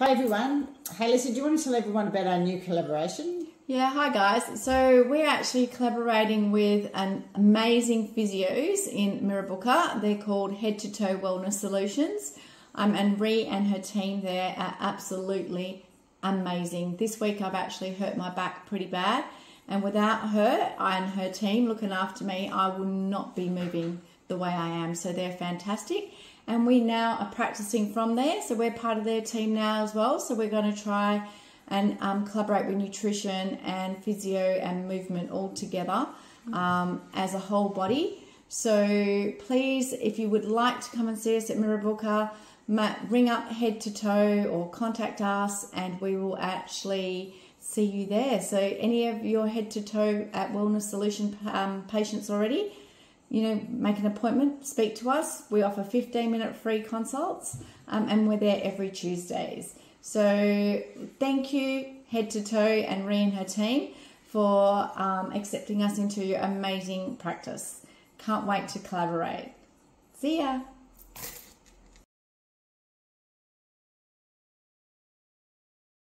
Hi everyone. Hey Lisa, do you want to tell everyone about our new collaboration? Yeah, hi guys. So we're actually collaborating with an amazing physios in Mirrabooka. They're called Head to Toe Wellness Solutions. And Ree and her team there are absolutely amazing. This week I've actually hurt my back pretty bad, and without her and her team looking after me, I would not be moving the way I am. So they're fantastic. And we now are practicing from there. So we're part of their team now as well. So we're going to try and collaborate with nutrition and physio and movement all together as a whole body. So please, if you would like to come and see us at Mirrabooka, ring up Head to Toe or contact us and we will actually see you there. So any of your Head to Toe at Wellness Solution patients already, make an appointment, speak to us. We offer 15-minute free consults and we're there every Tuesdays. So thank you, Head to Toe and Ree and her team for accepting us into your amazing practice. Can't wait to collaborate. See ya.